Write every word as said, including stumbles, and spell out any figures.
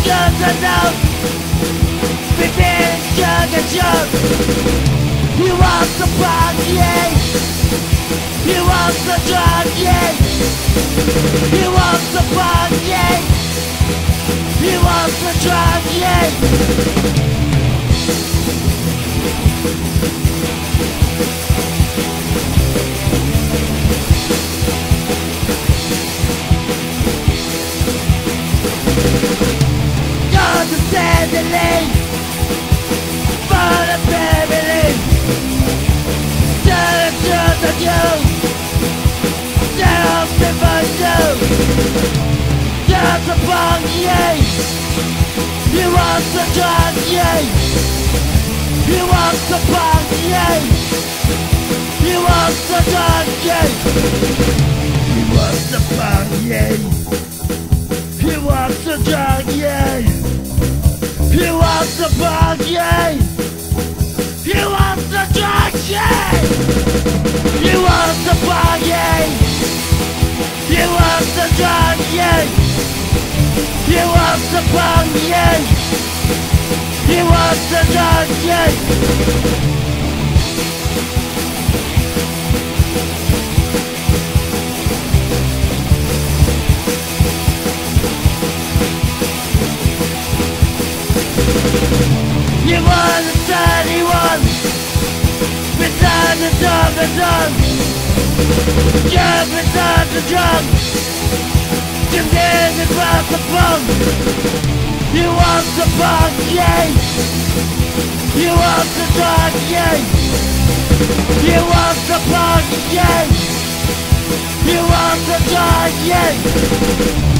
Good enough. Prepare jug and jug. He wants the bug, yeah. He wants the drug, yeah. He wants the bug, yeah. He wants the drug, yeah. Understand the lane for the family. Tell it to the youth. Tell them for you. Just a bug, yeah. You want the drug, yeah. You want the bug, yeah. You want the drug, yeah. You want the bug, yeah. You want the drug, yeah. You want the bug, yeah. You want the drug, yeah. You want the bug, yeah. You want the drug, yeah. You want the bug, yeah. You want the drug, yeah. You want the thirty-one beside the dog and dog. You're beside the drum. You're getting across the phone. You want the bug, yeah. You want the dog, yeah. You want the bug, yeah. You want the dog, yeah.